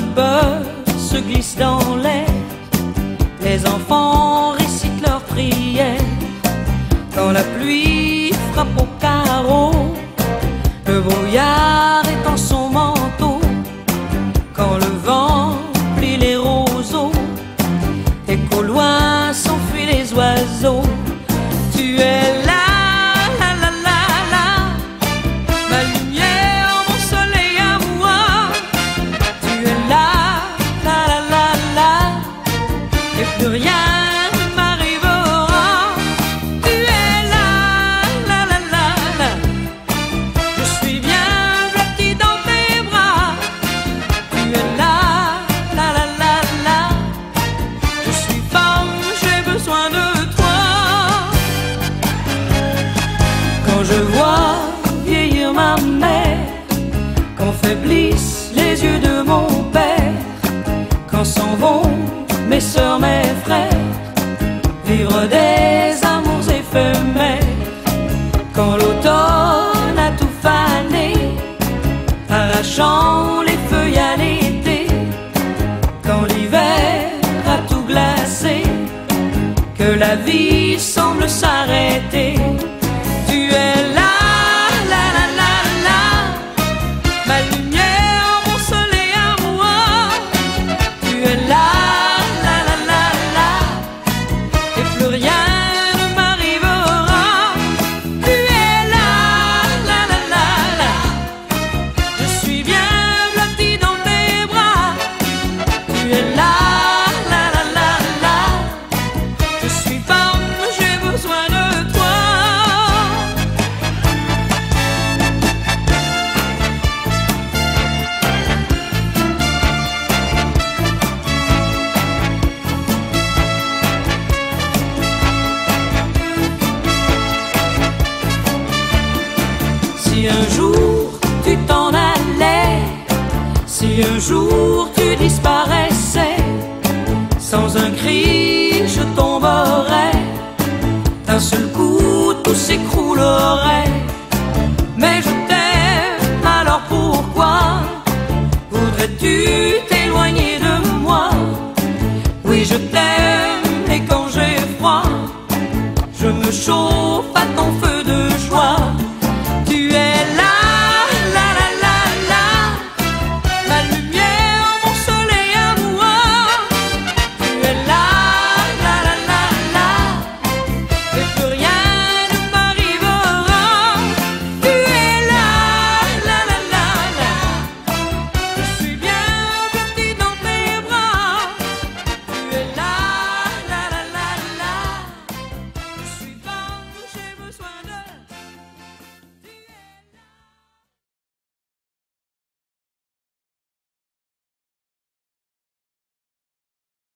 beurre se glisse dans l'air, les enfants récitent leurs prières. Quand la pluie frappe au carreau, le brouillard étend son manteau. Quand le vent plie les roseaux et qu'au loin s'enfuient les oiseaux, tu es là. Plus rien ne m'arrivera. Tu es là, la la la la. Je suis bien blotti dans tes bras. Tu es là, la la la la. Je suis femme, j'ai besoin de toi. Quand je vois vieillir ma mère, quand faiblissent les yeux de mon père, quand s'en vont mes sœurs, mes frères, vivre des amours éphémères. Quand l'automne a tout fané, arrachant les feuilles à l'été, quand l'hiver a tout glacé, que la vie semble s'arrêter, tu es là, la la la la, ma lumière, mon soleil à moi, tu es là. Si un jour tu t'en allais, si un jour tu disparaissais, sans un cri je tomberais, d'un seul coup tout s'écroulerait. Mais je t'aime, alors pourquoi voudrais-tu t'éloigner de moi? Oui, je t'aime et quand j'ai froid, je me chauffe